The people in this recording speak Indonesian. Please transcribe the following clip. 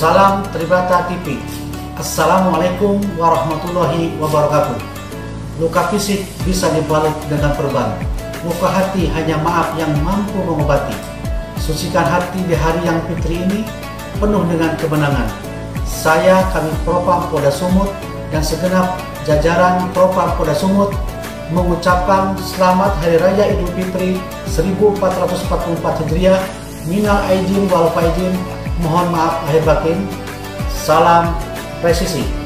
Salam Tribata TV. Assalamualaikum warahmatullahi wabarakatuh. Luka fisik bisa dibalut dengan perban. Luka hati hanya maaf yang mampu mengobati. Sucikan hati di hari yang fitri ini penuh dengan kemenangan. Saya Kabid Propam Polda Sumut dan segenap jajaran Propam Polda Sumut mengucapkan selamat Hari Raya Idul Fitri 1444 Hijriah. Minal aidin wal faidin. Mohon maaf lahir batin. Salam presisi.